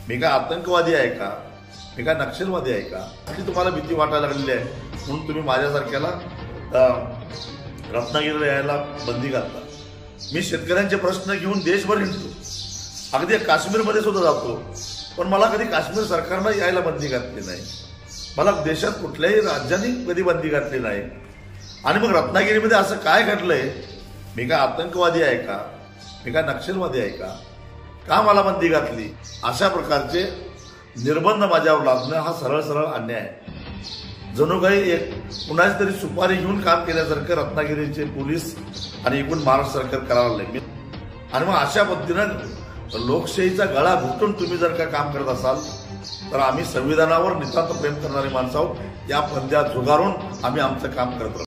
मी काय आतंकवादी आहे का? मी काय नक्षलवादी आहे का? की तुम्हाला भीती वाटायला लागलेली आहे म्हणून तुम्ही माझ्यासारख्याला रत्नागिरीला यायला बंदी घालता। मी शेतकऱ्यांचे प्रश्न घेऊन देशभर हिंडतो, अगदी काश्मीरमध्ये सुद्धा जातो, पण मला कधी काश्मीर सरकारनं यायला बंदी घातली नाही। मला देशात कुठल्याही राज्याने कधी बंदी घातली नाही। आणि मग रत्नागिरीमध्ये असं काय घडलंय? मी काय आतंकवादी आहे का? मी काय नक्षलवादी आहे का? का मला बंदी घातली? अशा प्रकारचे निर्बंध माझ्यावर लादणं हा सरळ सरळ अन्याय आहे। जणू काही एक कुणाची तरी सुपारी घेऊन काम केल्यासारखं रत्नागिरीचे पोलीस आणि एकूण महाराष्ट्र सरकार करायला लागले। आणि मग अशा पद्धतीनं लोकशाहीचा गळा घुटून तुम्ही जर का काम करत असाल तर आम्ही संविधानावर नितांत प्रेम करणारी माणसं आहोत। या फंद्यात झुगारून आम्ही आमचं काम करत राहतो।